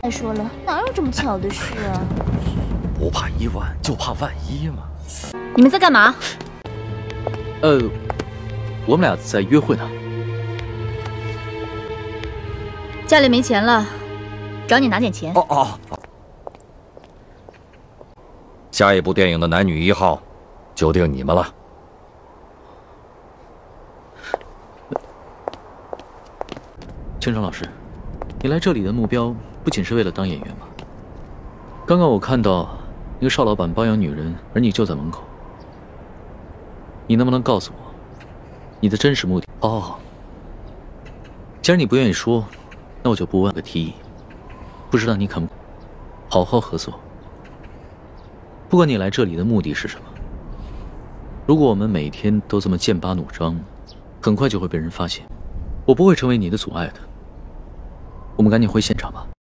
再说了，哪有这么巧的事啊？ 不怕一万，就怕万一嘛。 你们在干嘛？ 我们俩在约会呢。 家里没钱了，找你拿点钱。 哦。下一部电影的男女1号，就定你们了。 清城老师，你来这里的目标不仅是为了当演员吗？刚刚我看到一个邵老板包养女人，而你就在门口。你能不能告诉我，你的真实目的？哦，既然你不愿意说，那我就不问个提议。不知道你肯好好合作？不管你来这里的目的是什么，如果我们每天都这么剑拔弩张，很快就会被人发现。我不会成为你的阻碍的。我们赶紧回现场吧。